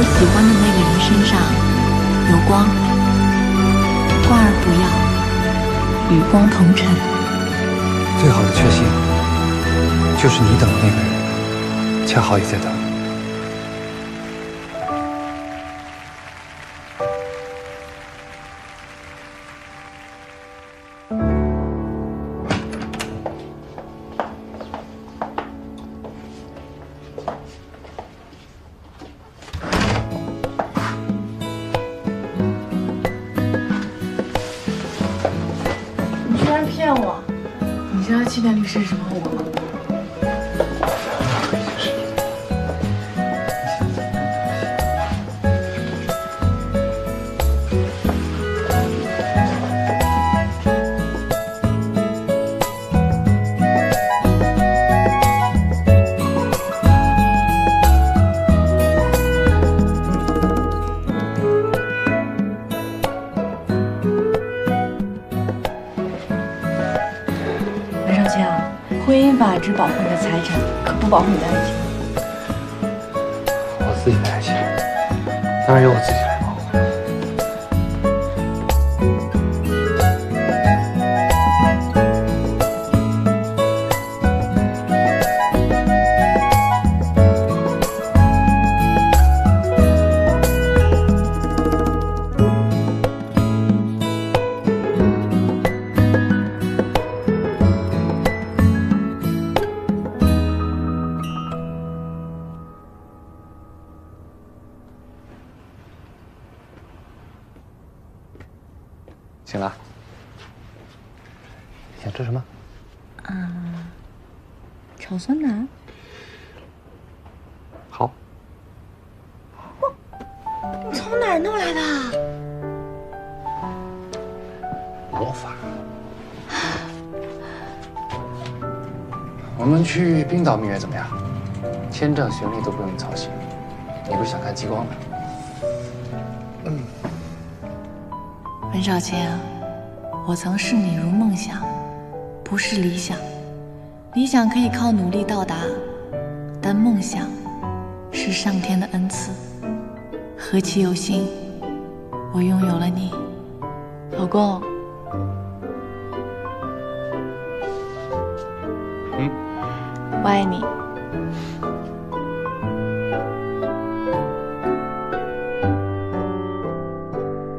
我喜欢的那个人身上有光，光而不要与光同尘。 最好的确信，就是你等的那个人，恰好也在等。 你居然骗我！你知道欺骗律师是什么后果吗？文少卿啊，婚姻法只保护你的财产，可不保护你的爱情。 我自己的爱情，当然由我自己来保护。醒了？想吃什么？ 炒酸奶。 好。 你从哪儿弄来的？ 魔法。我们去冰岛蜜月怎么样？签证、行李都不用你操心。你不是想看极光吗？ 文少卿，我曾视你如梦想，不是理想。理想可以靠努力到达，但梦想是上天的恩赐。何其有幸，我拥有了你，老公。我爱你。